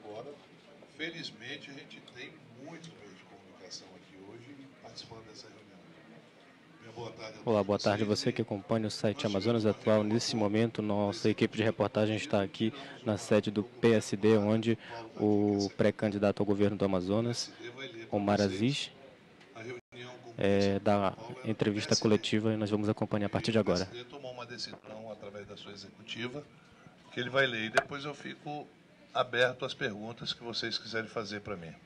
fora. Felizmente, a gente tem muitos meios de comunicação aqui hoje participando dessa reunião. Boa tarde a todos. Olá, boa tarde a você que acompanha o site Amazonas Atual. Nesse momento, nossa equipe de reportagem está aqui na sede do PSD, onde o pré-candidato ao governo do Amazonas, Omar Aziz, dá entrevista coletiva e nós vamos acompanhar a partir de agora. O PSD tomou uma decisão através da sua executiva, que ele vai ler, e depois eu fico aberto às perguntas que vocês quiserem fazer para mim.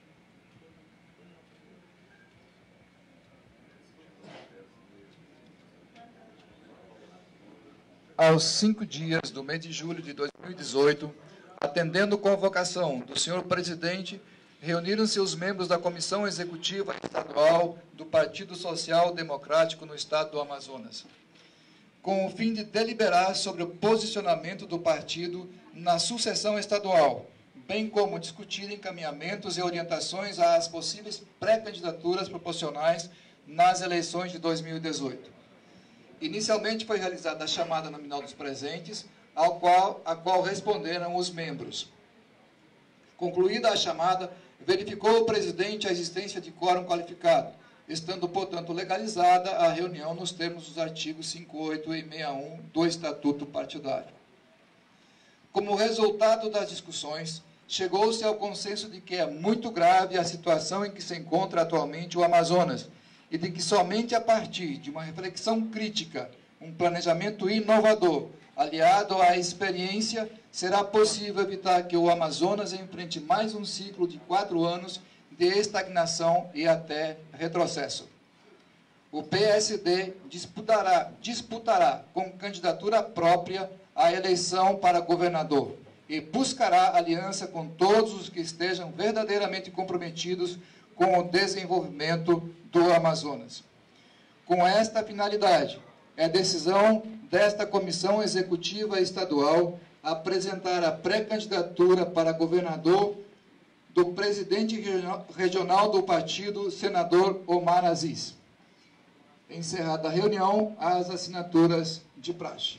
Aos 5 dias do mês de julho de 2018, atendendo convocação do senhor presidente, reuniram-se os membros da Comissão Executiva Estadual do Partido Social Democrático no Estado do Amazonas, com o fim de deliberar sobre o posicionamento do partido na sucessão estadual, bem como discutir encaminhamentos e orientações às possíveis pré-candidaturas proporcionais nas eleições de 2018. Inicialmente foi realizada a chamada nominal dos presentes, a qual responderam os membros. Concluída a chamada, verificou o presidente a existência de quórum qualificado, estando, portanto, legalizada a reunião nos termos dos artigos 58 e 61 do Estatuto Partidário. Como resultado das discussões, chegou-se ao consenso de que é muito grave a situação em que se encontra atualmente o Amazonas, e de que somente a partir de uma reflexão crítica, um planejamento inovador, aliado à experiência, será possível evitar que o Amazonas enfrente mais um ciclo de 4 anos de estagnação e até retrocesso. O PSD disputará com candidatura própria a eleição para governador e buscará aliança com todos os que estejam verdadeiramente comprometidos com o desenvolvimento do Amazonas. Com esta finalidade, é decisão desta Comissão Executiva Estadual apresentar a pré-candidatura para governador do presidente regional do partido, senador Omar Aziz. Encerrada a reunião, as assinaturas de praxe.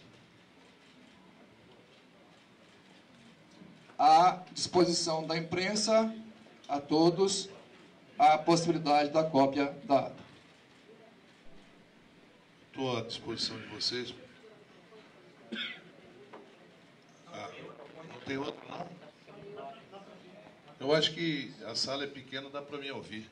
À disposição da imprensa, a todos, a possibilidade da cópia da ata. Estou à disposição de vocês. Não tem outro, não? Eu acho que a sala é pequena, dá para me ouvir.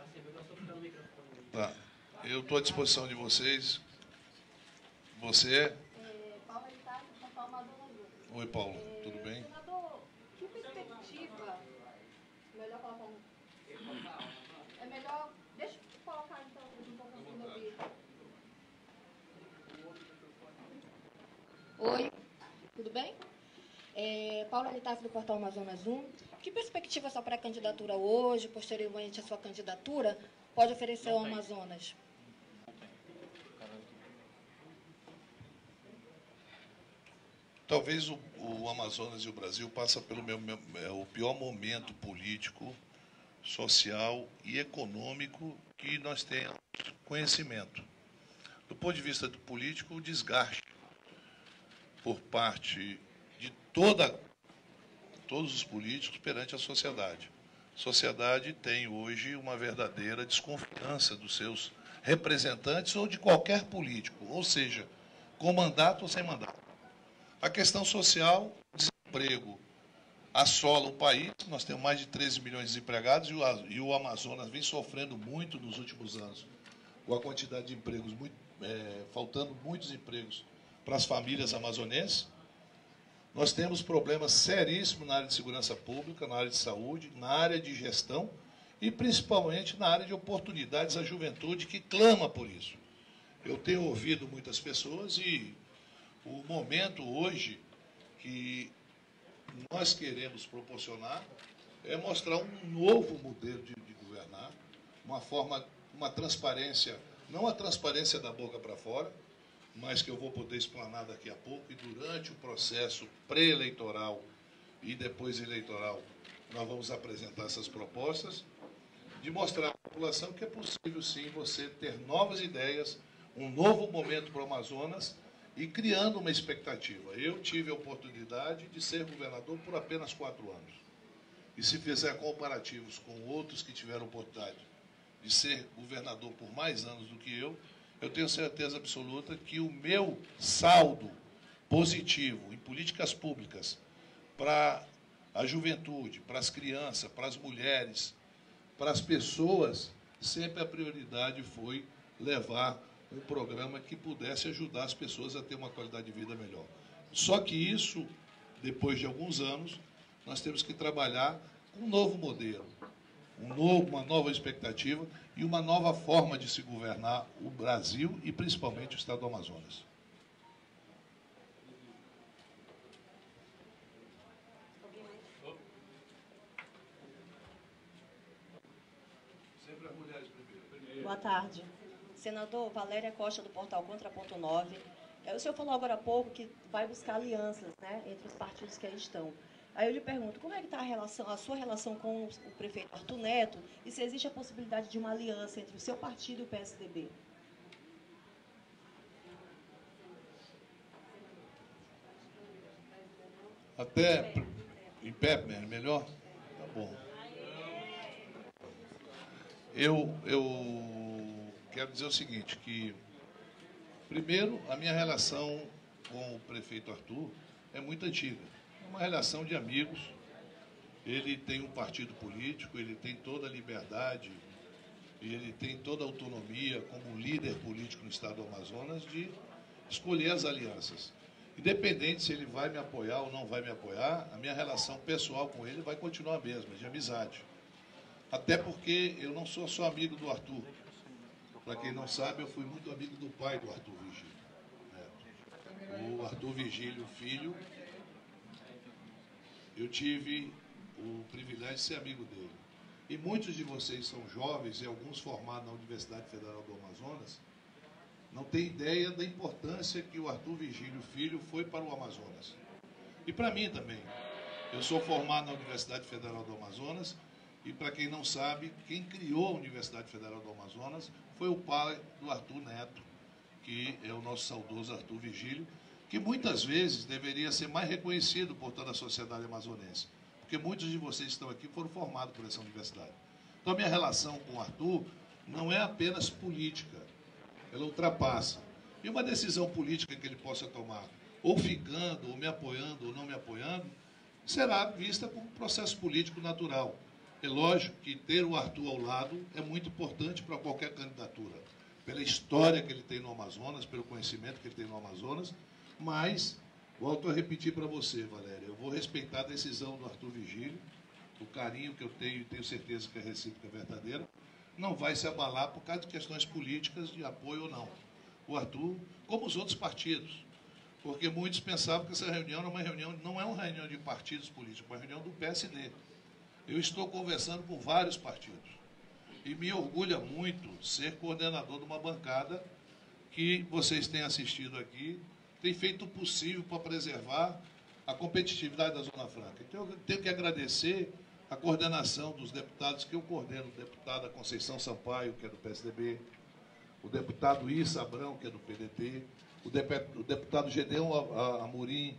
Tá. Eu estou à disposição de vocês. Você é? Paulo Itácio, São Paulo, Amazonas. Oi, Paulo. Tudo bem? Senador, que perspectiva... Melhor colocar um... É melhor... Deixa eu colocar, então, um pouco assim no vídeo. Oi, tudo bem? Paula Litassi, do Portal Amazonas 1. Que perspectiva sua pré-candidatura hoje, posteriormente à sua candidatura, pode oferecer ao Amazonas? Talvez o Amazonas e o Brasil passam pelo o pior momento político, social e econômico que nós temos conhecimento. Do ponto de vista do político, o desgaste por parte de todos os políticos perante a sociedade. A sociedade tem hoje uma verdadeira desconfiança dos seus representantes ou de qualquer político, ou seja, com mandato ou sem mandato. A questão social, desemprego, assola o país. Nós temos mais de 13 milhões de desempregados e o Amazonas vem sofrendo muito nos últimos anos, com a quantidade de empregos, faltando muitos empregos para as famílias amazonenses. Nós temos problemas seríssimos na área de segurança pública, na área de saúde, na área de gestão e principalmente na área de oportunidades à juventude que clama por isso. Eu tenho ouvido muitas pessoas e o momento hoje que nós queremos proporcionar é mostrar um novo modelo de governar, uma transparência, não a transparência da boca para fora, mas que eu vou poder explanar daqui a pouco, e durante o processo pré-eleitoral e depois eleitoral, nós vamos apresentar essas propostas, de mostrar à população que é possível, sim, você ter novas ideias, um novo momento para o Amazonas, e criando uma expectativa. Eu tive a oportunidade de ser governador por apenas 4 anos. e se fizer comparativos com outros que tiveram oportunidade de ser governador por mais anos do que eu tenho certeza absoluta que o meu saldo positivo em políticas públicas para a juventude, para as crianças, para as mulheres, para as pessoas, sempre a prioridade foi levar um programa que pudesse ajudar as pessoas a ter uma qualidade de vida melhor. Só que isso, depois de alguns anos, nós temos que trabalhar com um novo modelo, uma nova expectativa e uma nova forma de se governar o Brasil e principalmente o Estado do Amazonas. Sempre as mulheres primeiro. Boa tarde. Senador, Valéria Costa, do portal Contra.9. O senhor falou agora há pouco que vai buscar alianças, né, entre os partidos que aí estão. Aí eu lhe pergunto, como é que está a sua relação com o prefeito Arthur Neto e se existe a possibilidade de uma aliança entre o seu partido e o PSDB? Até em pé, melhor? Tá bom. Eu quero dizer o seguinte, que, primeiro, a minha relação com o prefeito Arthur é muito antiga. É uma relação de amigos. Ele tem um partido político, ele tem toda a liberdade, e ele tem toda a autonomia como líder político no Estado do Amazonas de escolher as alianças. Independente se ele vai me apoiar ou não vai me apoiar, a minha relação pessoal com ele vai continuar a mesma, de amizade. Até porque eu não sou só amigo do Arthur. Para quem não sabe, eu fui muito amigo do pai do Arthur Vigílio. O Arthur Vigílio, filho, eu tive o privilégio de ser amigo dele. E muitos de vocês são jovens, e alguns formados na Universidade Federal do Amazonas, não têm ideia da importância que o Arthur Vigílio, filho, foi para o Amazonas. E para mim também. Eu sou formado na Universidade Federal do Amazonas, e para quem não sabe, quem criou a Universidade Federal do Amazonas foi o pai do Arthur Neto, que é o nosso saudoso Arthur Vigílio, que muitas vezes deveria ser mais reconhecido por toda a sociedade amazonense, porque muitos de vocês que estão aqui foram formados por essa universidade. Então, a minha relação com o Arthur não é apenas política, ela ultrapassa. E uma decisão política que ele possa tomar, ou ficando, ou me apoiando, ou não me apoiando, será vista como um processo político natural. É lógico que ter o Arthur ao lado é muito importante para qualquer candidatura, pela história que ele tem no Amazonas, pelo conhecimento que ele tem no Amazonas, mas, volto a repetir para você, Valéria, eu vou respeitar a decisão do Arthur Vigílio, o carinho que eu tenho, e tenho certeza que a recíproca é verdadeira, não vai se abalar por causa de questões políticas, de apoio ou não. O Arthur, como os outros partidos, porque muitos pensavam que essa reunião não é uma reunião de partidos políticos, é uma reunião do PSD. Eu estou conversando com vários partidos e me orgulha muito ser coordenador de uma bancada que vocês têm assistido aqui, tem feito o possível para preservar a competitividade da Zona Franca. Então, eu tenho que agradecer a coordenação dos deputados que eu coordeno, o deputado Conceição Sampaio, que é do PSDB, o deputado Issa Abrão, que é do PDT, o deputado Gedeon Amorim,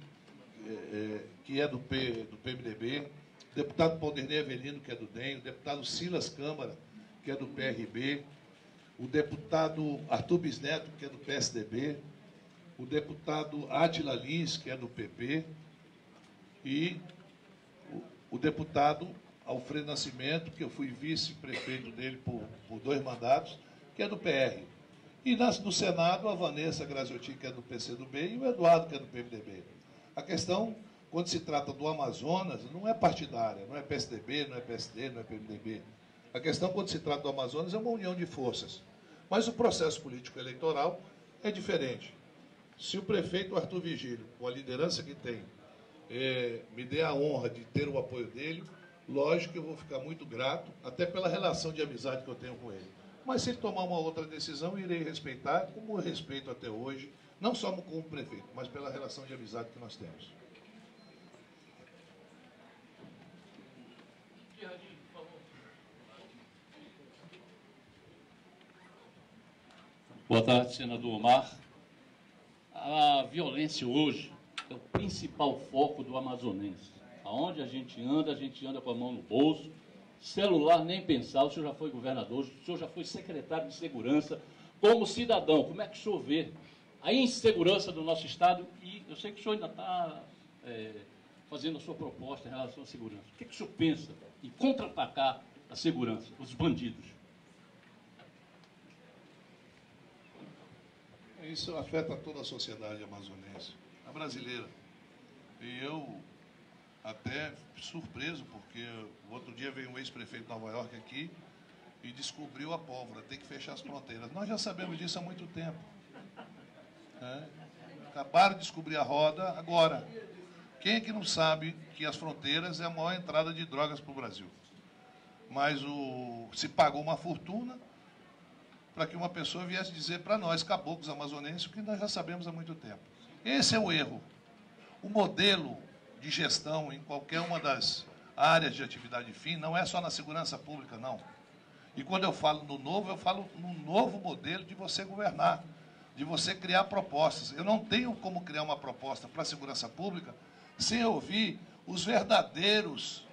que é do PMDB, o deputado Paulderney Avelino, que é do DEM, o deputado Silas Câmara, que é do PRB, o deputado Arthur Bisneto, que é do PSDB, o deputado Átila Lins, que é do PP, e o deputado Alfredo Nascimento, que eu fui vice-prefeito dele por 2 mandatos, que é do PR. E no Senado, a Vanessa Graziotti, que é do PCdoB, e o Eduardo, que é do PMDB. A questão, quando se trata do Amazonas, não é partidária, não é PSDB, não é PSD, não é PMDB. A questão, quando se trata do Amazonas, é uma união de forças. Mas o processo político eleitoral é diferente. Se o prefeito Arthur Vigílio, com a liderança que tem, me dê a honra de ter o apoio dele, lógico que eu vou ficar muito grato, até pela relação de amizade que eu tenho com ele. Mas se ele tomar uma outra decisão, eu irei respeitar, como eu respeito até hoje, não só como prefeito, mas pela relação de amizade que nós temos. Boa tarde, senador Omar. A violência hoje é o principal foco do amazonense. Aonde a gente anda com a mão no bolso. Celular, nem pensar. O senhor já foi governador, o senhor já foi secretário de segurança. Como cidadão, como é que o senhor vê a insegurança do nosso Estado? E eu sei que o senhor ainda está fazendo a sua proposta em relação à segurança. O que o senhor pensa em contra-atacar a segurança, os bandidos? Isso afeta toda a sociedade amazonense, a brasileira. E eu até surpreso, porque o outro dia veio um ex-prefeito de Nova York aqui e descobriu a pólvora, tem que fechar as fronteiras. Nós já sabemos disso há muito tempo. Acabaram de descobrir a roda agora. Quem é que não sabe que as fronteiras é a maior entrada de drogas para o Brasil? Mas se pagou uma fortuna para que uma pessoa viesse dizer para nós, caboclos amazonenses, o que nós já sabemos há muito tempo. Esse é o erro. O modelo de gestão em qualquer uma das áreas de atividade fim não é só na segurança pública, não. E quando eu falo no novo, eu falo no novo modelo de você governar, de você criar propostas. Eu não tenho como criar uma proposta para a segurança pública sem ouvir os verdadeiros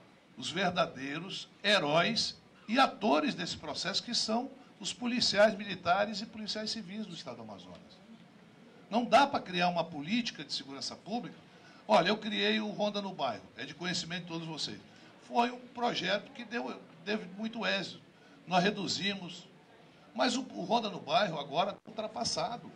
heróis e atores desse processo, que são os policiais militares e policiais civis do Estado do Amazonas. Não dá para criar uma política de segurança pública. Olha, eu criei o Ronda no Bairro, é de conhecimento de todos vocês. Foi um projeto que teve muito êxito. Nós reduzimos, mas o Ronda no Bairro agora está ultrapassado.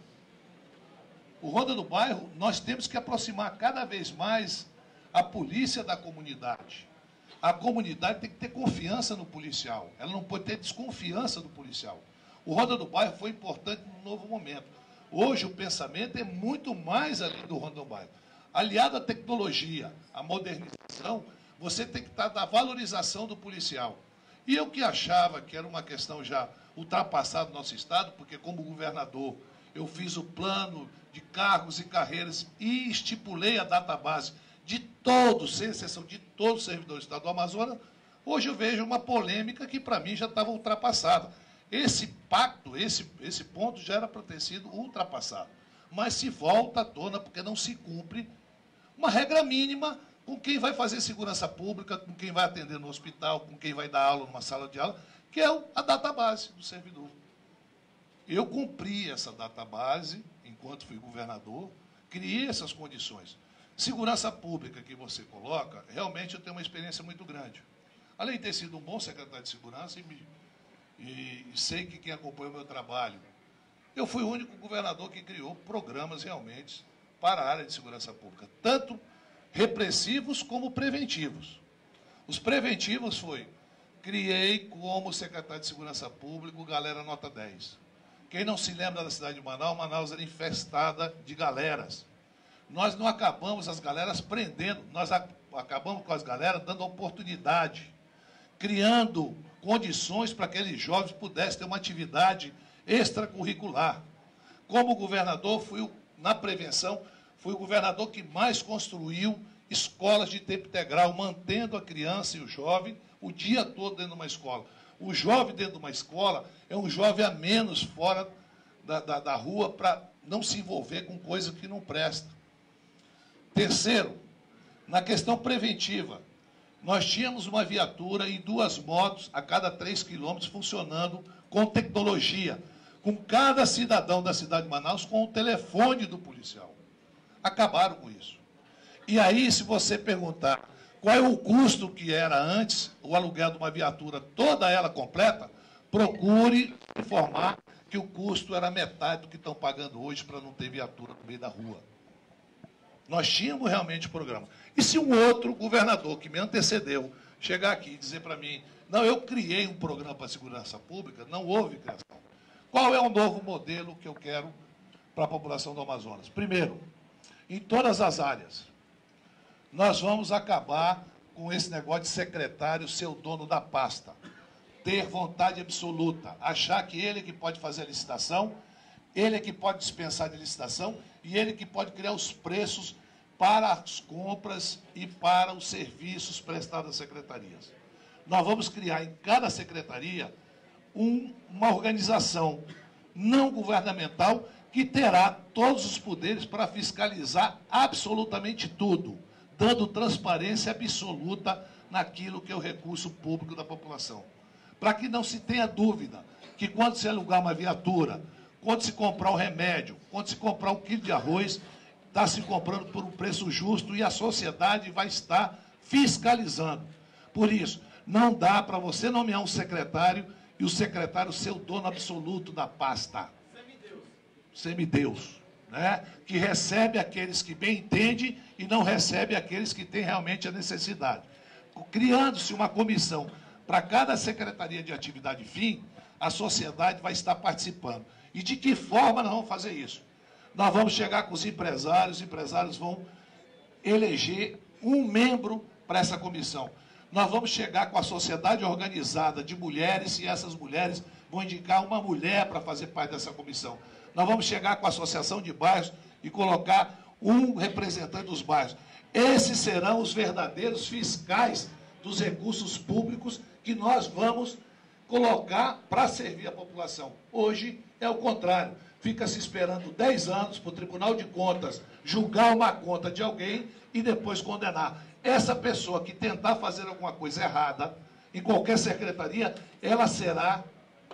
O Ronda no Bairro, nós temos que aproximar cada vez mais a polícia da comunidade. A comunidade tem que ter confiança no policial, ela não pode ter desconfiança do policial. O Ronda no Bairro foi importante num novo momento. Hoje o pensamento é muito mais além do Ronda no Bairro. Aliado à tecnologia, à modernização, você tem que estar da valorização do policial. E eu que achava que era uma questão já ultrapassada no nosso Estado, porque como governador eu fiz o plano de cargos e carreiras e estipulei a database de todos, sem exceção de todos os servidores do Estado do Amazonas, hoje eu vejo uma polêmica que para mim já estava ultrapassada. Esse pacto, esse ponto já era para ter sido ultrapassado. Mas se volta à tona porque não se cumpre uma regra mínima com quem vai fazer segurança pública, com quem vai atender no hospital, com quem vai dar aula numa sala de aula, que é a database do servidor. Eu cumpri essa database enquanto fui governador, criei essas condições. Segurança pública que você coloca, realmente eu tenho uma experiência muito grande. Além de ter sido um bom secretário de segurança, e sei que quem acompanha o meu trabalho, eu fui o único governador que criou programas realmente para a área de segurança pública, tanto repressivos como preventivos. Os preventivos criei como secretário de segurança pública o Galera Nota 10. Quem não se lembra da cidade de Manaus, Manaus era infestada de galeras. Nós não acabamos as galeras prendendo, nós acabamos com as galeras dando oportunidade, criando condições para que aqueles jovens pudessem ter uma atividade extracurricular. Como governador, na prevenção, fui o governador que mais construiu escolas de tempo integral, mantendo a criança e o jovem o dia todo dentro de uma escola. O jovem dentro de uma escola é um jovem a menos fora da rua para não se envolver com coisa que não presta. Terceiro, na questão preventiva, nós tínhamos uma viatura e 2 motos a cada 3 quilômetros funcionando com tecnologia, com cada cidadão da cidade de Manaus com o telefone do policial. Acabaram com isso. E aí, se você perguntar qual é o custo que era antes, o aluguel de uma viatura, toda ela completa, procure informar que o custo era metade do que estão pagando hoje para não ter viatura no meio da rua. Nós tínhamos realmente o programa. E se um outro governador que me antecedeu chegar aqui e dizer para mim, não, eu criei um programa para a segurança pública, não houve criação. Qual é o novo modelo que eu quero para a população do Amazonas? Primeiro, em todas as áreas, nós vamos acabar com esse negócio de secretário ser o dono da pasta. Ter vontade absoluta, achar que ele é que pode fazer a licitação, ele é que pode dispensar de licitação e ele que pode criar os preços para as compras e para os serviços prestados às secretarias. Nós vamos criar em cada secretaria uma organização não governamental que terá todos os poderes para fiscalizar absolutamente tudo, dando transparência absoluta naquilo que é o recurso público da população. Para que não se tenha dúvida que quando se alugar uma viatura, quando se comprar um remédio, quando se comprar 1 quilo de arroz, está se comprando por um preço justo e a sociedade vai estar fiscalizando. Por isso, não dá para você nomear um secretário e o secretário ser o dono absoluto da pasta. Semideus. Né? Que recebe aqueles que bem entendem e não recebe aqueles que têm realmente a necessidade. Criando-se uma comissão para cada secretaria de atividade fim, a sociedade vai estar participando. E de que forma nós vamos fazer isso? Nós vamos chegar com os empresários vão eleger um membro para essa comissão. Nós vamos chegar com a sociedade organizada de mulheres e essas mulheres vão indicar uma mulher para fazer parte dessa comissão. Nós vamos chegar com a associação de bairros e colocar um representante dos bairros. Esses serão os verdadeiros fiscais dos recursos públicos que nós vamos colocar para servir a população. Hoje é o contrário. Fica se esperando 10 anos para o Tribunal de Contas julgar uma conta de alguém e depois condenar. Essa pessoa que tentar fazer alguma coisa errada, em qualquer secretaria, ela será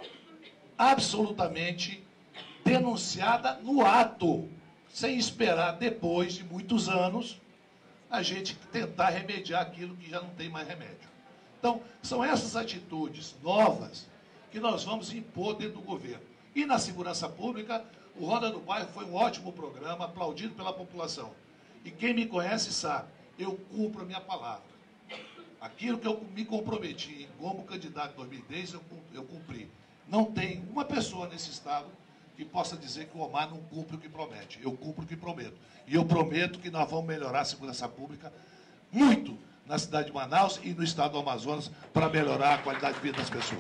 absolutamente denunciada no ato, sem esperar depois de muitos anos a gente tentar remediar aquilo que já não tem mais remédio. Então, são essas atitudes novas que nós vamos impor dentro do governo. E na segurança pública, o Ronda do Bairro foi um ótimo programa, aplaudido pela população. E quem me conhece sabe, eu cumpro a minha palavra. Aquilo que eu me comprometi como candidato em 2010, eu cumpri. Não tem uma pessoa nesse estado que possa dizer que o Omar não cumpre o que promete. Eu cumpro o que prometo. E eu prometo que nós vamos melhorar a segurança pública muito na cidade de Manaus e no estado do Amazonas para melhorar a qualidade de vida das pessoas.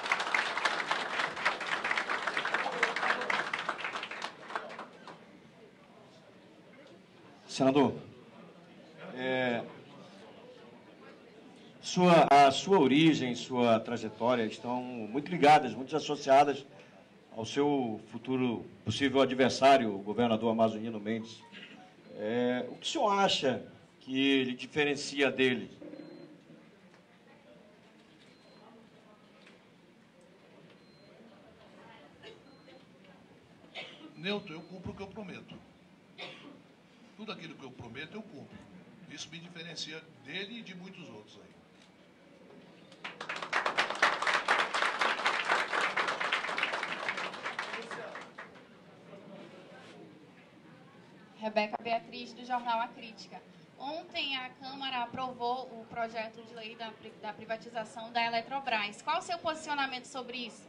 Senador, a sua origem, sua trajetória estão muito ligadas, muito associadas ao seu futuro possível adversário, o governador Amazonino Mendes. O que o senhor acha que lhe diferencia dele? Neuto, eu cumpro o que eu prometo. Tudo aquilo que eu prometo, eu cumpro. Isso me diferencia dele e de muitos outros aí. Rebeca Beatriz, do jornal A Crítica. Ontem a Câmara aprovou o projeto de lei da privatização da Eletrobras. Qual o seu posicionamento sobre isso?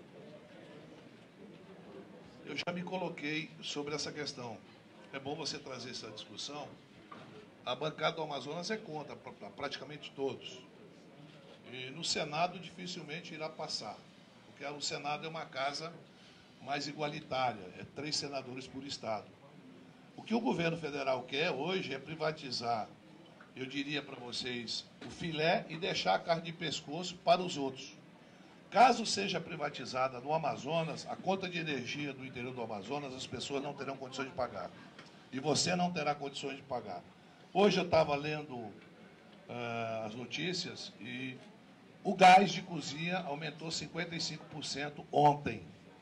Eu já me coloquei sobre essa questão. É bom você trazer essa discussão. A bancada do Amazonas é contra, praticamente todos. E no Senado dificilmente irá passar, porque o Senado é uma casa mais igualitária, é 3 senadores por estado. O que o governo federal quer hoje é privatizar, eu diria para vocês, o filé e deixar a carne de pescoço para os outros. Caso seja privatizada no Amazonas, a conta de energia do interior do Amazonas, as pessoas não terão condições de pagar. E você não terá condições de pagar. Hoje eu estava lendo as notícias e o gás de cozinha aumentou 55% ontem.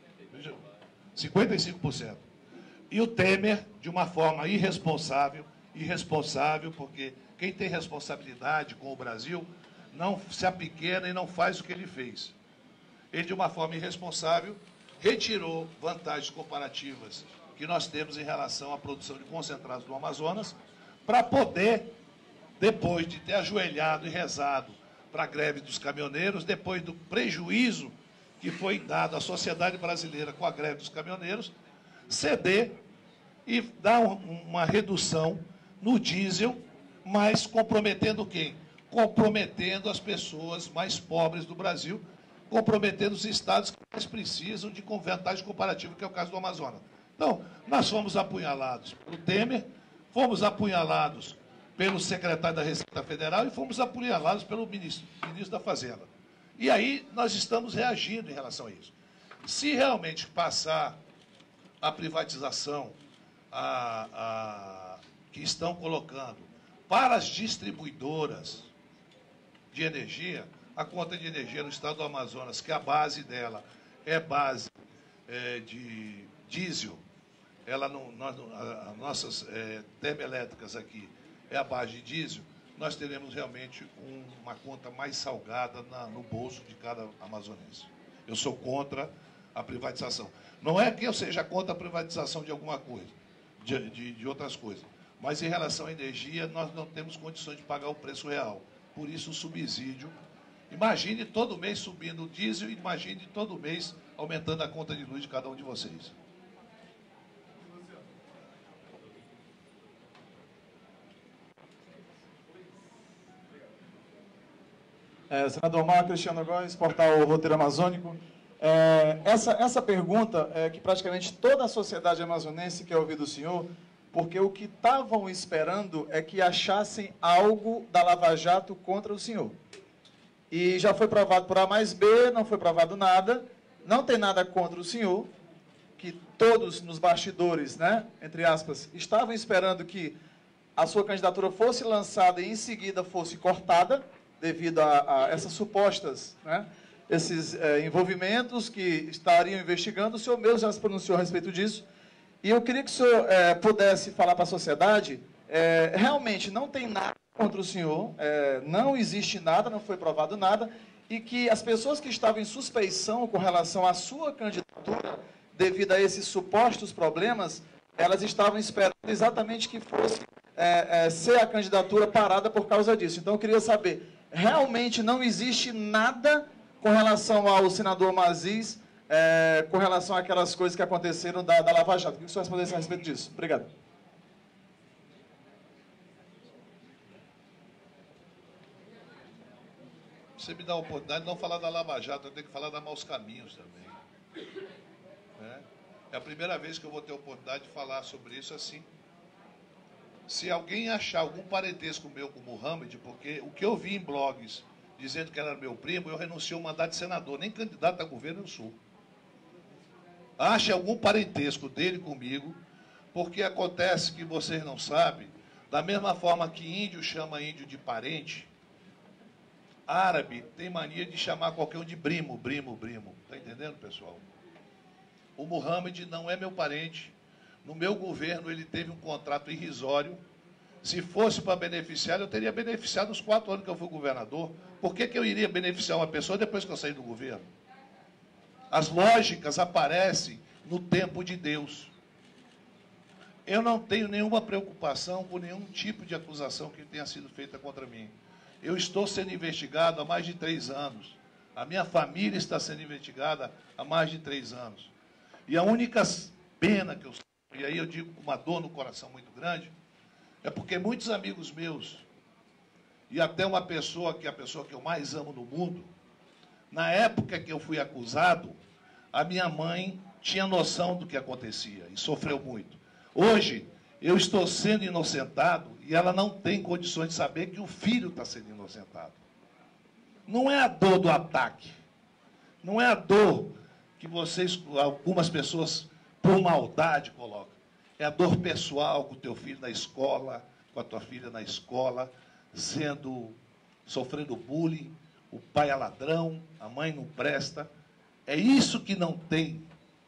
55%. E o Temer, de uma forma irresponsável, porque quem tem responsabilidade com o Brasil não se apequena e não faz o que ele fez. Ele, de uma forma irresponsável, retirou vantagens comparativas que nós temos em relação à produção de concentrados do Amazonas, para poder, depois de ter ajoelhado e rezado para a greve dos caminhoneiros, depois do prejuízo que foi dado à sociedade brasileira com a greve dos caminhoneiros, ceder e dar uma redução no diesel, mas comprometendo quem? Comprometendo as pessoas mais pobres do Brasil, comprometendo os estados que mais precisam de vantagem comparativa, que é o caso do Amazonas. Então, nós fomos apunhalados pelo Temer, fomos apunhalados pelo secretário da Receita Federal e fomos apunhalados pelo ministro da Fazenda. E aí nós estamos reagindo em relação a isso. Se realmente passar a privatização que estão colocando para as distribuidoras de energia, a conta de energia no estado do Amazonas, que a base dela é base de diesel, as nossas termoelétricas aqui é a base de diesel, nós teremos realmente uma conta mais salgada no bolso de cada amazonense. Eu sou contra a privatização. Não é que eu seja contra a privatização de alguma coisa, de outras coisas, mas em relação à energia, nós não temos condições de pagar o preço real. Por isso o subsídio. Imagine todo mês subindo o diesel, imagine todo mês aumentando a conta de luz de cada um de vocês. Senador Marco Cristiano Góes, portal Roteiro Amazônico. Essa pergunta é que praticamente toda a sociedade amazonense quer ouvir do senhor, porque o que estavam esperando é que achassem algo da Lava Jato contra o senhor. E já foi provado por A mais B, não foi provado nada, não tem nada contra o senhor, que todos nos bastidores, né, entre aspas, estavam esperando que a sua candidatura fosse lançada e em seguida fosse cortada, devido a essas supostas, né, esses envolvimentos que estariam investigando. O senhor mesmo já se pronunciou a respeito disso. E eu queria que o senhor pudesse falar para a sociedade, realmente não tem nada contra o senhor, não existe nada, não foi provado nada, e que as pessoas que estavam em suspeição com relação à sua candidatura, devido a esses supostos problemas, elas estavam esperando exatamente que fosse ser a candidatura parada por causa disso. Então, eu queria saber, realmente não existe nada com relação ao senador Maziz, com relação àquelas coisas que aconteceram da Lava Jato. O que o senhor respondesse a respeito disso? Obrigado. Você me dá a oportunidade de não falar da Lava Jato, eu tenho que falar da Maus Caminhos também. É a primeira vez que eu vou ter a oportunidade de falar sobre isso assim. Se alguém achar algum parentesco meu com o Mohamed, porque o que eu vi em blogs dizendo que era meu primo, eu renunciei ao mandato de senador, nem candidato a governo eu sou. Ache algum parentesco dele comigo, porque acontece que vocês não sabem, da mesma forma que índio chama índio de parente, árabe tem mania de chamar qualquer um de primo. Está entendendo, pessoal? O Mohamed não é meu parente. No meu governo, ele teve um contrato irrisório. Se fosse para beneficiar, eu teria beneficiado os 4 anos que eu fui governador. Por que eu iria beneficiar uma pessoa depois que eu saí do governo? As lógicas aparecem no tempo de Deus. Eu não tenho nenhuma preocupação com nenhum tipo de acusação que tenha sido feita contra mim. Eu estou sendo investigado há mais de 3 anos. A minha família está sendo investigada há mais de 3 anos. E a única pena que eu sinto, e aí eu digo com uma dor no coração muito grande, é porque muitos amigos meus, e até uma pessoa que é a pessoa que eu mais amo no mundo, na época que eu fui acusado, a minha mãe tinha noção do que acontecia e sofreu muito. Hoje, eu estou sendo inocentado e ela não tem condições de saber que o filho está sendo inocentado. Não é a dor do ataque, não é a dor que algumas pessoas, por maldade, colocam. É a dor pessoal com o teu filho na escola, com a tua filha na escola, sofrendo bullying, o pai é ladrão, a mãe não presta. É isso que não tem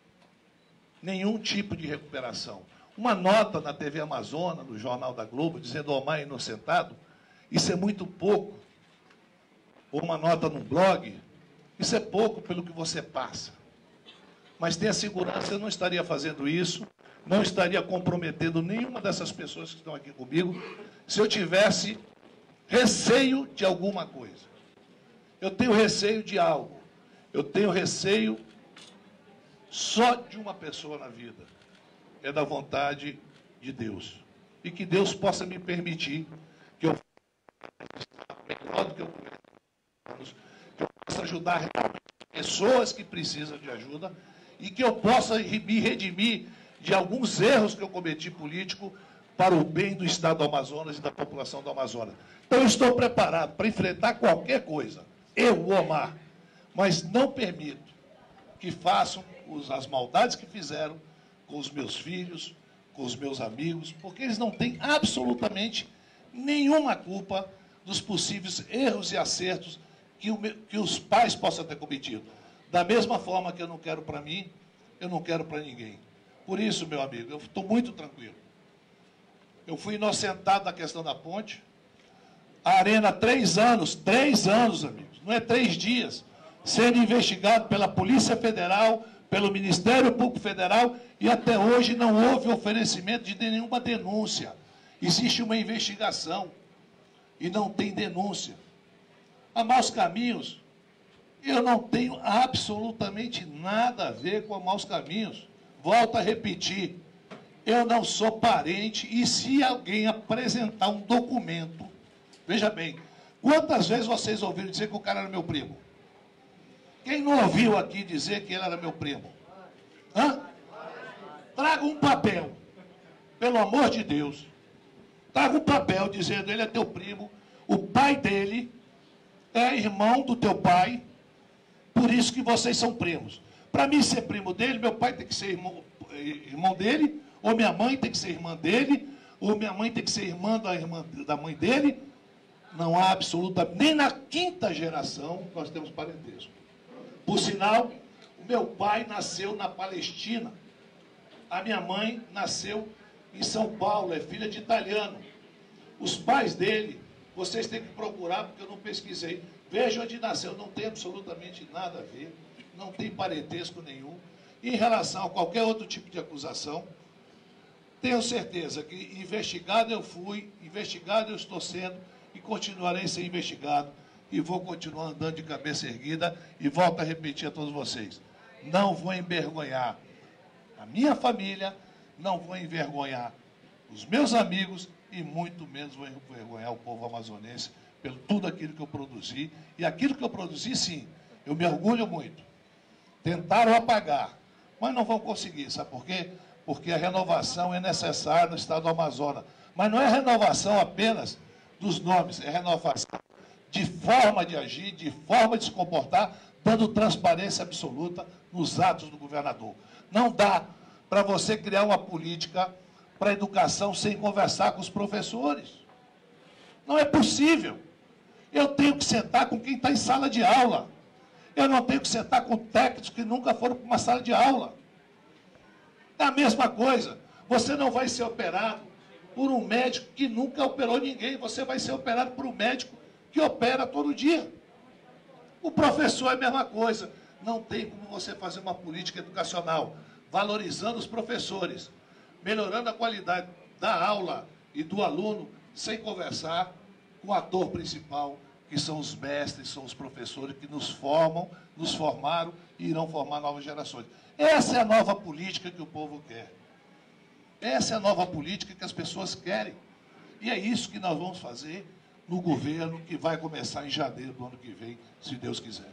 nenhum tipo de recuperação. Uma nota na TV Amazonas, no Jornal da Globo, dizendo Omar é inocentado, isso é muito pouco. Ou uma nota num blog, isso é pouco pelo que você passa. Mas tenha segurança, eu não estaria fazendo isso, não estaria comprometendo nenhuma dessas pessoas que estão aqui comigo, se eu tivesse receio de alguma coisa. Eu tenho receio de algo. Eu tenho receio só de uma pessoa na vida. É da vontade de Deus. E que Deus possa me permitir que eu faça melhor do que eu possa ajudar realmente pessoas que precisam de ajuda e que eu possa me redimir de alguns erros que eu cometi político para o bem do Estado do Amazonas e da população do Amazonas. Então, eu estou preparado para enfrentar qualquer coisa. Eu, o Omar. Mas não permito que façam as maldades que fizeram com os meus filhos, com os meus amigos, porque eles não têm absolutamente nenhuma culpa dos possíveis erros e acertos que os pais possam ter cometido. Da mesma forma que eu não quero para mim, eu não quero para ninguém. Por isso, meu amigo, eu estou muito tranquilo. Eu fui inocentado na questão da ponte. A Arena, 3 anos, amigos, não é 3 dias, sendo investigado pela Polícia Federal, pelo Ministério Público Federal, e até hoje não houve oferecimento de nenhuma denúncia. Existe uma investigação e não tem denúncia. A Maus Caminhos, eu não tenho absolutamente nada a ver com a Maus Caminhos. Volto a repetir, eu não sou parente, e se alguém apresentar um documento, veja bem, quantas vezes vocês ouviram dizer que o cara era meu primo? Quem não ouviu aqui dizer que ele era meu primo? Hã? Traga um papel, pelo amor de Deus. Traga um papel dizendo, ele é teu primo, o pai dele é irmão do teu pai, por isso que vocês são primos. Para mim ser primo dele, meu pai tem que ser irmão dele, ou minha mãe tem que ser irmã dele, ou minha mãe tem que ser irmã da mãe dele. Não há absolutamente, nem na 5ª geração nós temos parentesco. Por sinal, o meu pai nasceu na Palestina. A minha mãe nasceu em São Paulo, é filha de italiano. Os pais dele, vocês têm que procurar, porque eu não pesquisei. Veja onde nasceu, não tem absolutamente nada a ver, não tem parentesco nenhum. E em relação a qualquer outro tipo de acusação, tenho certeza que investigado eu fui, investigado eu estou sendo, e continuarei a ser investigado, e vou continuar andando de cabeça erguida, e volto a repetir a todos vocês, não vou envergonhar a minha família, não vou envergonhar os meus amigos, e muito menos vou envergonhar o povo amazonense, pelo tudo aquilo que eu produzi, e aquilo que eu produzi, sim, eu me orgulho muito. Tentaram apagar, mas não vão conseguir, sabe por quê? Porque a renovação é necessária no estado do Amazonas. Mas não é renovação apenas dos nomes, é renovação de forma de agir, de forma de se comportar, dando transparência absoluta nos atos do governador. Não dá para você criar uma política para a educação sem conversar com os professores. Não é possível. Eu tenho que sentar com quem está em sala de aula. Eu não tenho que sentar com técnicos que nunca foram para uma sala de aula. É a mesma coisa. Você não vai ser operado por um médico que nunca operou ninguém. Você vai ser operado por um médico que opera todo dia. O professor é a mesma coisa. Não tem como você fazer uma política educacional valorizando os professores, melhorando a qualidade da aula e do aluno, sem conversar com o ator principal, que são os mestres, são os professores que nos formam, nos formaram e irão formar novas gerações. Essa é a nova política que o povo quer. Essa é a nova política que as pessoas querem. E é isso que nós vamos fazer no governo que vai começar em janeiro do ano que vem, se Deus quiser.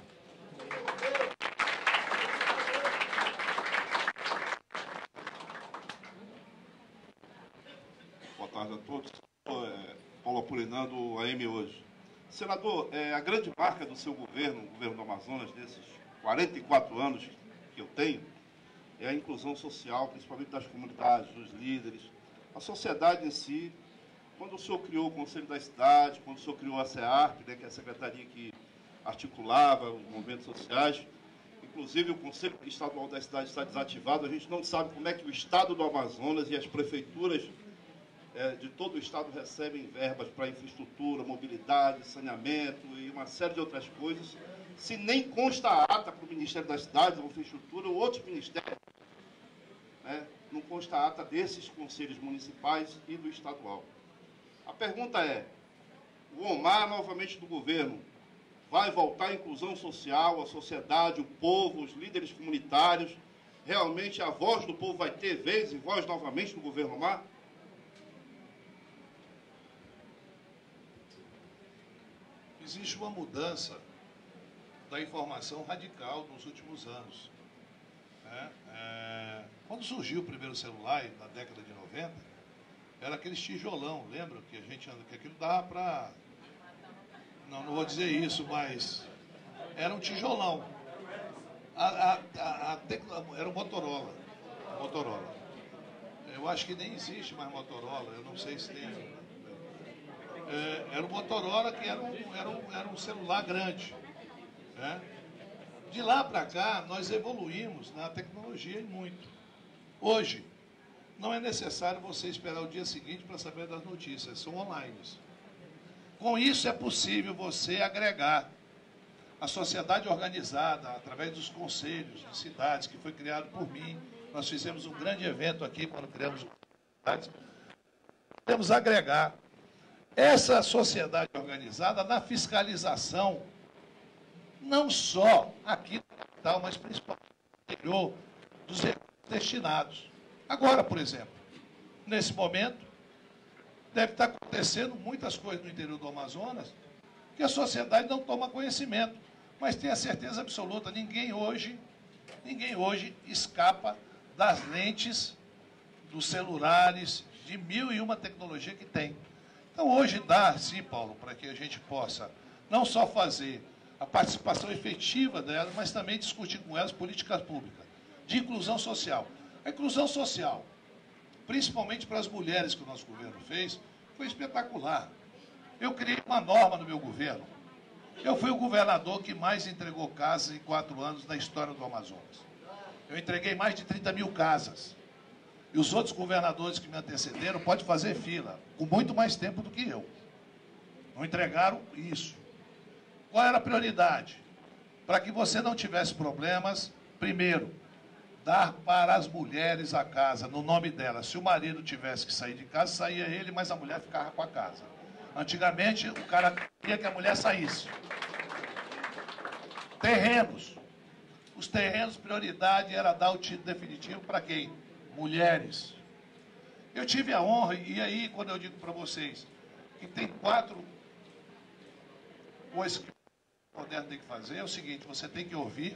Boa tarde a todos. Paulo Apulinando, AM hoje. Senador, a grande marca do seu governo, o governo do Amazonas, desses 44 anos que eu tenho, é a inclusão social, principalmente das comunidades, dos líderes, a sociedade em si. Quando o senhor criou o Conselho da Cidade, quando o senhor criou a CEARP, né, que é a secretaria que articulava os movimentos sociais, inclusive o Conselho Estadual da Cidade está desativado, a gente não sabe como é que o Estado do Amazonas e as prefeituras de todo o Estado recebem verbas para infraestrutura, mobilidade, saneamento e uma série de outras coisas, se nem consta a ata para o Ministério das Cidades, ou infraestrutura, ou outros ministérios, né, não consta a ata desses conselhos municipais e do estadual. A pergunta é, o Omar, novamente do governo, vai voltar à inclusão social, a sociedade, o povo, os líderes comunitários? Realmente a voz do povo vai ter vez e voz novamente no governo Omar? Existe uma mudança da informação radical nos últimos anos. Quando surgiu o primeiro celular, na década de 90, era aquele tijolão, lembra? Que a gente que aquilo dava para... Não vou dizer isso, mas era um tijolão. Era um Motorola. Eu acho que nem existe mais Motorola, eu não sei se tem... era um Motorola, que era um celular grande. Né? De lá para cá, nós evoluímos na tecnologia e muito. Hoje, não é necessário você esperar o dia seguinte para saber das notícias, são online. Com isso é possível você agregar a sociedade organizada, através dos conselhos de cidades, que foi criado por mim. Nós fizemos um grande evento aqui, quando criamos cidades. Podemos agregar essa sociedade organizada na fiscalização, não só aqui na capital, mas principalmente no interior, dos recursos destinados. Agora, por exemplo, nesse momento, deve estar acontecendo muitas coisas no interior do Amazonas que a sociedade não toma conhecimento. Mas tenha certeza absoluta, ninguém hoje escapa das lentes dos celulares, de 1001 tecnologia que tem. Então, hoje dá, sim, Paulo, para que a gente possa não só fazer a participação efetiva delas, mas também discutir com elas políticas públicas de inclusão social. A inclusão social, principalmente para as mulheres que o nosso governo fez, foi espetacular. Eu criei uma norma no meu governo. Eu fui o governador que mais entregou casas em 4 anos na história do Amazonas. Eu entreguei mais de 30 mil casas. E os outros governadores que me antecederam podem fazer fila, com muito mais tempo do que eu. Não entregaram isso. Qual era a prioridade? Para que você não tivesse problemas, primeiro, dar para as mulheres a casa, no nome delas. Se o marido tivesse que sair de casa, saía ele, mas a mulher ficava com a casa. Antigamente, o cara queria que a mulher saísse. Terrenos. Os terrenos, prioridade era dar o título definitivo para quem? Mulheres. Eu tive a honra, e aí, quando eu digo para vocês, que tem 4 coisas que o moderno tem que fazer, é o seguinte: você tem que ouvir,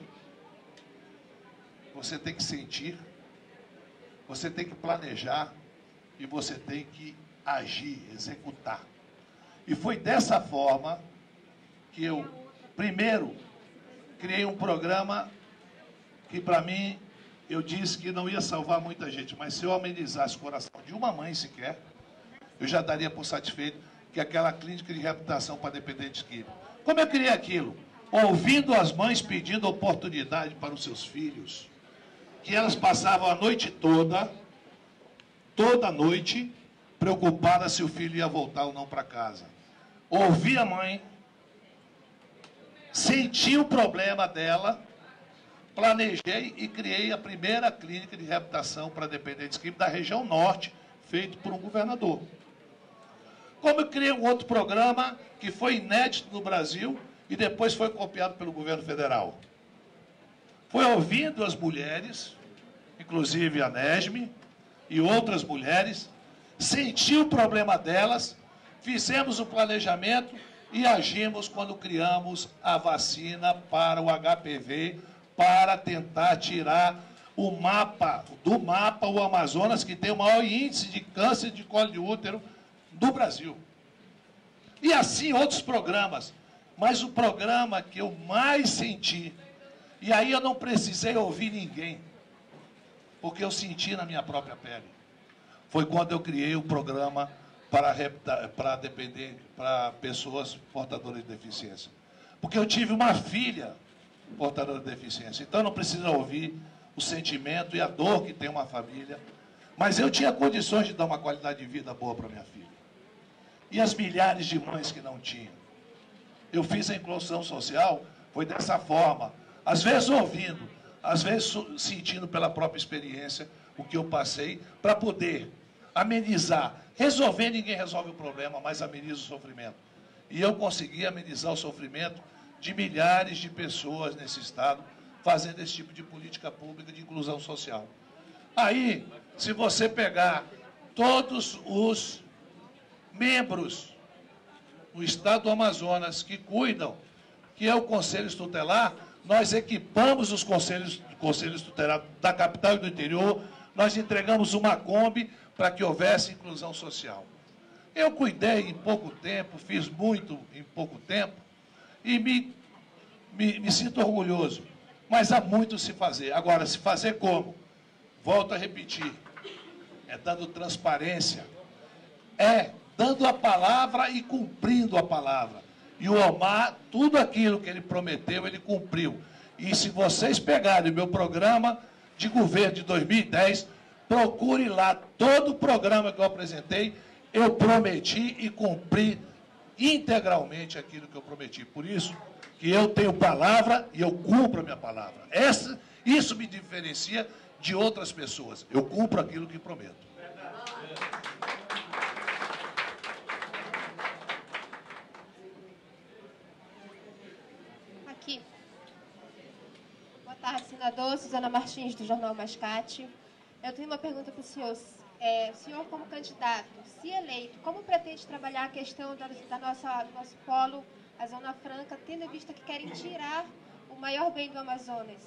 você tem que sentir, você tem que planejar e você tem que agir, executar. E foi dessa forma que eu, primeiro, criei um programa que, para mim, eu disse que não ia salvar muita gente, mas se eu amenizasse o coração de uma mãe sequer, eu já daria por satisfeito, que é aquela clínica de reabilitação para dependentes químicos. Como eu criei aquilo? Ouvindo as mães pedindo oportunidade para os seus filhos, que elas passavam a noite toda noite, preocupadas se o filho ia voltar ou não para casa. Ouvi a mãe, senti o problema dela, planejei e criei a primeira clínica de reabilitação para dependentes químicos da região norte, feito por um governador. Como eu criei um outro programa que foi inédito no Brasil e depois foi copiado pelo governo federal. Foi ouvindo as mulheres, inclusive a Nesme e outras mulheres, senti o problema delas, fizemos o planejamento e agimos quando criamos a vacina para o HPV, para tentar tirar o mapa o Amazonas, que tem o maior índice de câncer de colo de útero do Brasil. E assim outros programas. Mas o programa que eu mais senti, e aí eu não precisei ouvir ninguém, porque eu senti na minha própria pele, foi quando eu criei o programa para pessoas portadoras de deficiência. Porque eu tive uma filha portadora de deficiência. Então, não precisa ouvir o sentimento e a dor que tem uma família. Mas eu tinha condições de dar uma qualidade de vida boa para minha filha. E as milhares de mães que não tinham. Eu fiz a inclusão social, foi dessa forma. Às vezes ouvindo, às vezes sentindo pela própria experiência o que eu passei, para poder amenizar. Resolver, ninguém resolve o problema, mas ameniza o sofrimento. E eu consegui amenizar o sofrimento de milhares de pessoas nesse estado, fazendo esse tipo de política pública de inclusão social. Aí, se você pegar todos os membros no estado do Amazonas que cuidam, que é o Conselho Tutelar, nós equipamos os conselhos tutelares da capital e do interior, nós entregamos uma Kombi para que houvesse inclusão social. Eu cuidei em pouco tempo, fiz muito em pouco tempo, e me sinto orgulhoso. Mas há muito se fazer. Agora, se fazer como? Volto a repetir. É dando transparência. É dando a palavra e cumprindo a palavra. E o Omar, tudo aquilo que ele prometeu, ele cumpriu. E se vocês pegarem o meu programa de governo de 2010, procure lá todo o programa que eu apresentei, eu prometi e cumpri integralmente aquilo que eu prometi. Por isso que eu tenho palavra e eu cumpro a minha palavra. Isso me diferencia de outras pessoas. Eu cumpro aquilo que prometo. Aqui. Boa tarde, senador. Suzana Martins, do Jornal Mascate. Eu tenho uma pergunta para o senhor. O senhor, como candidato, se eleito, como pretende trabalhar a questão do nosso polo, a Zona Franca, tendo em vista que querem tirar o maior bem do Amazonas?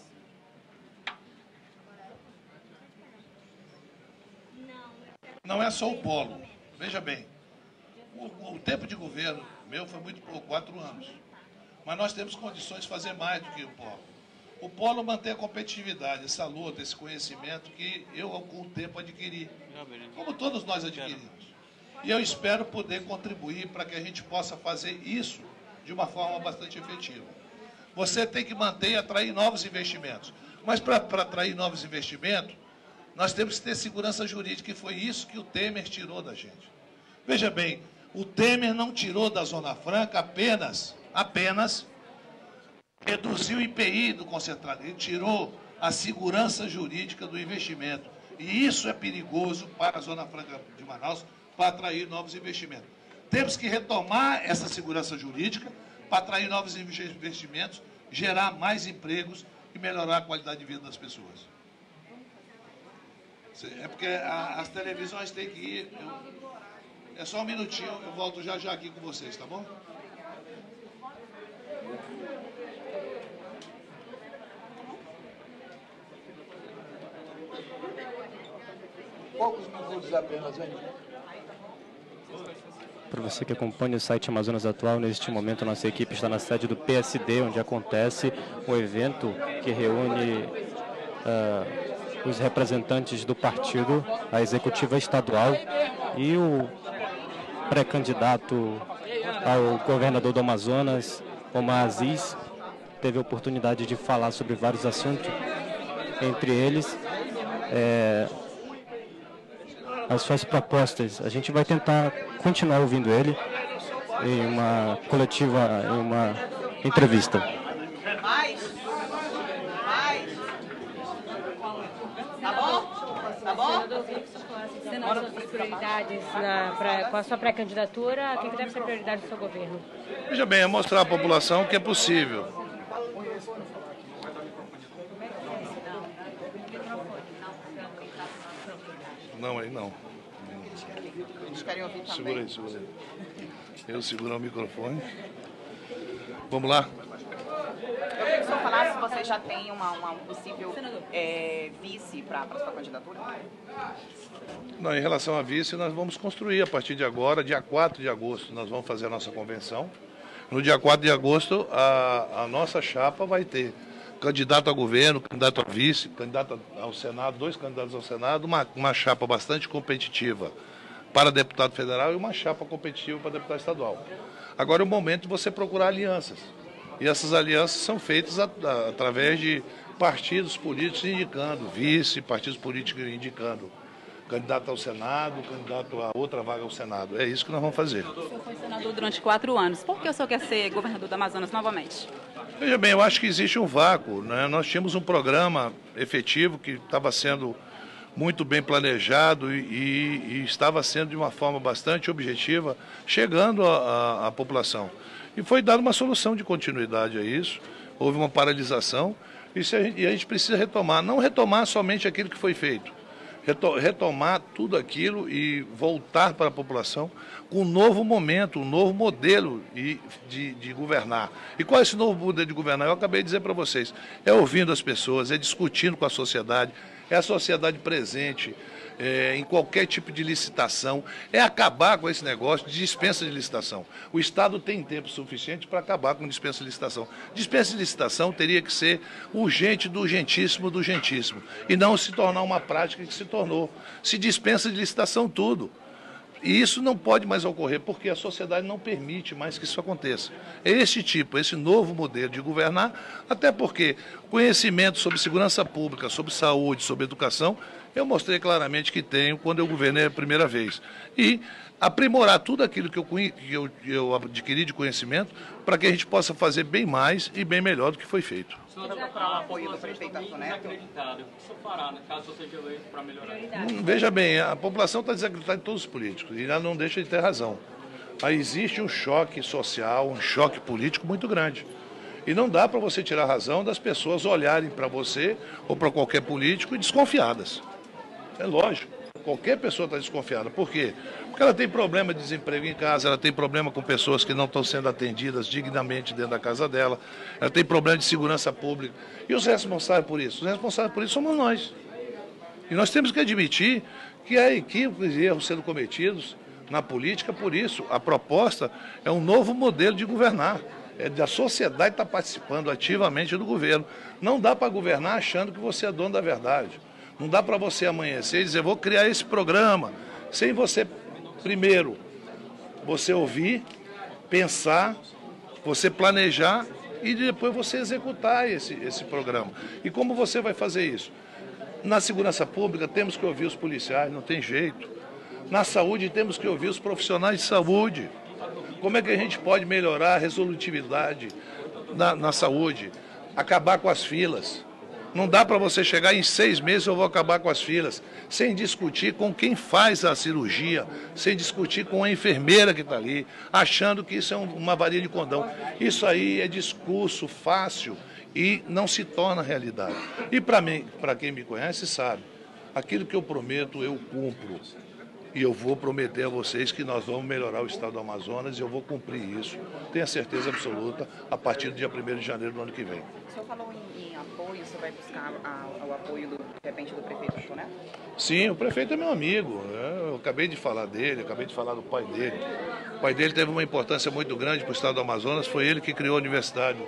Não é só o polo. Veja bem, o tempo de governo meu foi muito pouco, 4 anos. Mas nós temos condições de fazer mais do que o polo. O polo mantém a competitividade, essa luta, esse conhecimento que eu, com o tempo, adquiri. Como todos nós adquirimos. E eu espero poder contribuir para que a gente possa fazer isso de uma forma bastante efetiva. Você tem que manter e atrair novos investimentos. Mas para atrair novos investimentos, nós temos que ter segurança jurídica, e foi isso que o Temer tirou da gente. Veja bem, o Temer não tirou da Zona Franca apenas reduziu o IPI do concentrado, ele tirou a segurança jurídica do investimento. E isso é perigoso para a Zona Franca de Manaus, para atrair novos investimentos. Temos que retomar essa segurança jurídica para atrair novos investimentos, gerar mais empregos e melhorar a qualidade de vida das pessoas. É porque as televisões têm que ir. É só um minutinho, eu volto já aqui com vocês, tá bom? Poucos minutos apenas, hein? Para você que acompanha o site Amazonas Atual, neste momento nossa equipe está na sede do PSD, onde acontece o evento que reúne os representantes do partido, a executiva estadual, e o pré-candidato ao governador do Amazonas, Omar Aziz, teve a oportunidade de falar sobre vários assuntos, entre eles as suas propostas. A gente vai tentar continuar ouvindo ele em uma coletiva, em uma entrevista. Tá bom? Senador, suas prioridades com a sua pré-candidatura, o que deve ser prioridade do seu governo? Veja bem, é mostrar à população que é possível. Não, aí não. Eles querem ouvir também. Segura aí. Eu seguro o microfone. Vamos lá? Eu queria que o senhor falasse se você já tem uma possível vice para a sua candidatura. Não, em relação a vice, nós vamos construir a partir de agora, dia 4 de agosto, nós vamos fazer a nossa convenção. No dia 4 de agosto, a nossa chapa vai ter candidato a governo, candidato a vice, candidato ao Senado, 2 candidatos ao Senado, uma chapa bastante competitiva para deputado federal e uma chapa competitiva para deputado estadual. Agora é o momento de você procurar alianças. E essas alianças são feitas através de partidos políticos indicando vice, partidos políticos indicando candidato ao Senado, candidato a outra vaga ao Senado. É isso que nós vamos fazer. O senhor foi senador durante 4 anos. Por que o senhor quer ser governador do Amazonas novamente? Veja bem, eu acho que existe um vácuo, né? Nós tínhamos um programa efetivo que estava sendo muito bem planejado e estava sendo de uma forma bastante objetiva, chegando à população. E foi dada uma solução de continuidade a isso, houve uma paralisação e a gente precisa retomar, não retomar somente aquilo que foi feito, retomar tudo aquilo e voltar para a população com um novo momento, um novo modelo de governar. E qual é esse novo modelo de governar? Eu acabei de dizer para vocês, é ouvindo as pessoas, é discutindo com a sociedade, é a sociedade presente em qualquer tipo de licitação, é acabar com esse negócio de dispensa de licitação. O Estado tem tempo suficiente para acabar com dispensa de licitação. Dispensa de licitação teria que ser urgente do urgentíssimo do urgentíssimo, e não se tornar uma prática que se tornou. Se dispensa de licitação tudo. E isso não pode mais ocorrer, porque a sociedade não permite mais que isso aconteça. É esse novo modelo de governar, até porque conhecimento sobre segurança pública, sobre saúde, sobre educação, eu mostrei claramente que tenho quando eu governei a primeira vez. E aprimorar tudo aquilo que eu adquiri de conhecimento para que a gente possa fazer bem mais e bem melhor do que foi feito. Para o apoio do prefeito Arthur Neto? O que o senhor fará, caso você seja eleito, para melhorar? Veja bem, a população está desacreditada em todos os políticos e ela não deixa de ter razão. Aí existe um choque social, um choque político muito grande. E não dá para você tirar a razão das pessoas olharem para você ou para qualquer político e desconfiadas. É lógico, qualquer pessoa está desconfiada. Por quê? Porque ela tem problema de desemprego em casa, ela tem problema com pessoas que não estão sendo atendidas dignamente dentro da casa dela, ela tem problema de segurança pública. E os responsáveis por isso? Os responsáveis por isso somos nós. E nós temos que admitir que há equívocos e erros sendo cometidos na política, por isso a proposta é um novo modelo de governar. A sociedade está participando ativamente do governo. Não dá para governar achando que você é dono da verdade. Não dá para você amanhecer e dizer, vou criar esse programa, sem você, primeiro, você ouvir, pensar, você planejar e depois você executar esse programa. E como você vai fazer isso? Na segurança pública temos que ouvir os policiais, não tem jeito. Na saúde temos que ouvir os profissionais de saúde. Como é que a gente pode melhorar a resolutividade na saúde? Acabar com as filas. Não dá para você chegar em 6 meses eu vou acabar com as filas, sem discutir com quem faz a cirurgia, sem discutir com a enfermeira que está ali, achando que isso é uma varinha de condão. Isso aí é discurso fácil e não se torna realidade. E para quem me conhece sabe, aquilo que eu prometo eu cumpro. E eu vou prometer a vocês que nós vamos melhorar o estado do Amazonas e eu vou cumprir isso, tenho a certeza absoluta, a partir do dia 1º de janeiro do ano que vem. O senhor falou em apoio, você vai buscar o apoio, de repente, do prefeito Arthur Neto? Sim, o prefeito é meu amigo, eu acabei de falar dele, acabei de falar do pai dele. O pai dele teve uma importância muito grande para o estado do Amazonas, foi ele que criou a Universidade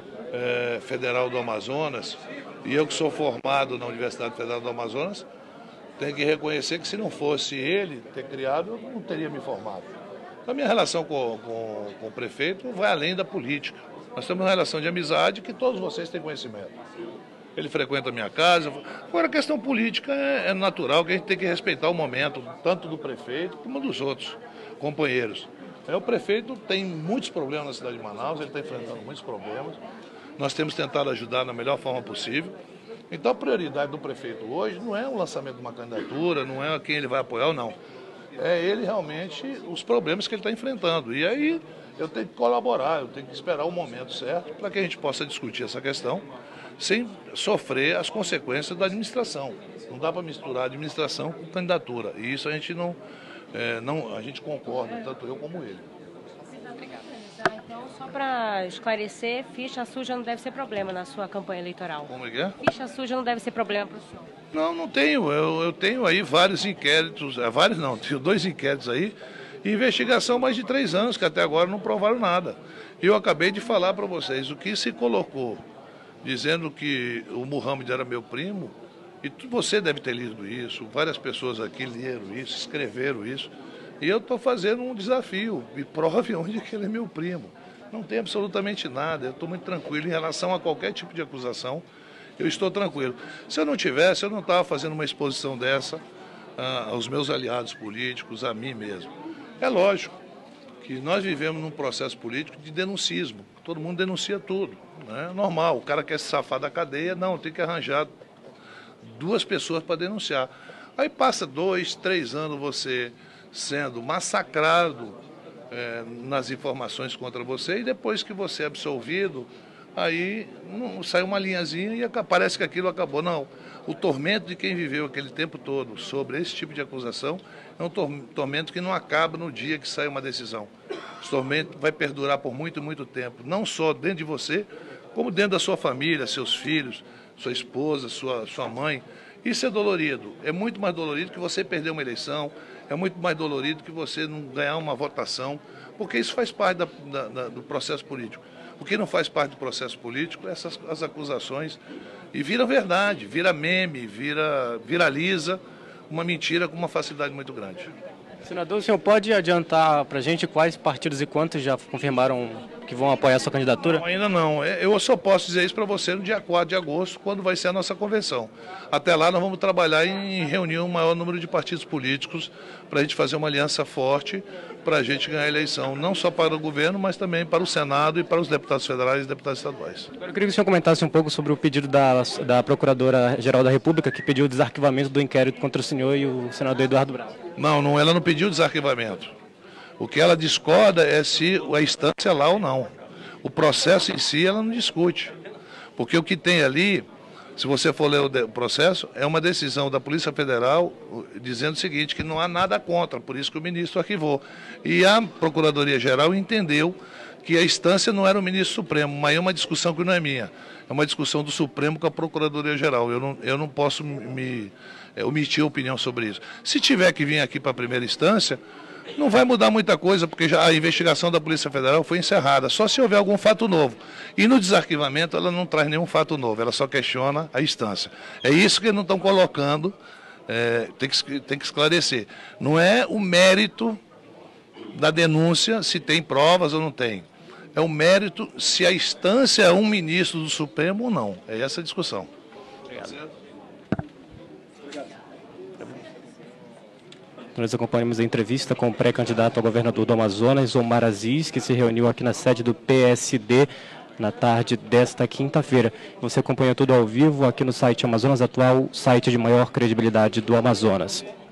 Federal do Amazonas, e eu que sou formado na Universidade Federal do Amazonas, tenho que reconhecer que se não fosse ele ter criado, eu não teria me formado. Então, a minha relação com o prefeito vai além da política. Nós temos uma relação de amizade que todos vocês têm conhecimento. Ele frequenta a minha casa. Agora, a questão política é natural, que a gente tem que respeitar o momento, tanto do prefeito como dos outros companheiros. O prefeito tem muitos problemas na cidade de Manaus, ele está enfrentando muitos problemas. Nós temos tentado ajudar da melhor forma possível. Então a prioridade do prefeito hoje não é o lançamento de uma candidatura, não é quem ele vai apoiar ou não. É ele realmente, os problemas que ele está enfrentando. E aí eu tenho que colaborar, eu tenho que esperar o momento certo para que a gente possa discutir essa questão sem sofrer as consequências da administração. Não dá para misturar administração com candidatura. E isso a gente a gente concorda, tanto eu como ele. Então, só para esclarecer, ficha suja não deve ser problema na sua campanha eleitoral. Como é que é? Ficha suja não deve ser problema para o senhor. Não tenho. Eu tenho aí vários inquéritos, tenho 2 inquéritos aí, e investigação mais de 3 anos, que até agora não provaram nada. E eu acabei de falar para vocês, o que se colocou, dizendo que o Muhammad era meu primo, e você deve ter lido isso, várias pessoas aqui leram isso, escreveram isso, e eu estou fazendo um desafio, me prove onde que ele é meu primo. Não tem absolutamente nada, eu estou muito tranquilo em relação a qualquer tipo de acusação, eu estou tranquilo. Se eu não tivesse, eu não estava fazendo uma exposição dessa aos meus aliados políticos, a mim mesmo. É lógico que nós vivemos num processo político de denuncismo, todo mundo denuncia tudo, né? Normal, o cara quer se safar da cadeia, não, tem que arranjar 2 pessoas para denunciar. Aí passa 2, 3 anos você sendo massacrado nas informações contra você, e depois que você é absolvido, aí sai uma linhazinha e parece que aquilo acabou. Não, o tormento de quem viveu aquele tempo todo sobre esse tipo de acusação é um tormento que não acaba no dia que sai uma decisão. Esse tormento vai perdurar por muito, muito tempo, não só dentro de você, como dentro da sua família, seus filhos, sua esposa, sua mãe. Isso é dolorido, é muito mais dolorido que você perder uma eleição, é muito mais dolorido que você não ganhar uma votação, porque isso faz parte do processo político. O que não faz parte do processo político é as acusações, e vira verdade, vira meme, viraliza uma mentira com uma facilidade muito grande. Senador, o senhor pode adiantar para a gente quais partidos e quantos já confirmaram que vão apoiar a sua candidatura? Não, ainda não. Eu só posso dizer isso para você no dia 4 de agosto, quando vai ser a nossa convenção. Até lá nós vamos trabalhar em reunir um maior número de partidos políticos para a gente fazer uma aliança forte para a gente ganhar a eleição, não só para o governo, mas também para o Senado e para os deputados federais e deputados estaduais. Agora eu queria que o senhor comentasse um pouco sobre o pedido da Procuradora-Geral da República, que pediu o desarquivamento do inquérito contra o senhor e o senador Eduardo Braga. Não, ela não pediu desarquivamento. O que ela discorda é se a instância é lá ou não. O processo em si ela não discute. Porque o que tem ali, se você for ler o processo, é uma decisão da Polícia Federal dizendo o seguinte, que não há nada contra, por isso que o ministro arquivou. E a Procuradoria-Geral entendeu que a instância não era o ministro Supremo, mas é uma discussão que não é minha. É uma discussão do Supremo com a Procuradoria-Geral. Eu não posso omitir a opinião sobre isso. Se tiver que vir aqui para a primeira instância, não vai mudar muita coisa, porque já a investigação da Polícia Federal foi encerrada, só se houver algum fato novo. E no desarquivamento ela não traz nenhum fato novo, ela só questiona a instância. É isso que não estão colocando, tem que esclarecer. Não é o mérito da denúncia se tem provas ou não tem. É o mérito se a instância é um ministro do Supremo ou não. É essa a discussão. Obrigado. Nós acompanhamos a entrevista com o pré-candidato a governador do Amazonas, Omar Aziz, que se reuniu aqui na sede do PSD na tarde desta quinta-feira. Você acompanha tudo ao vivo aqui no site Amazonas Atual, site de maior credibilidade do Amazonas.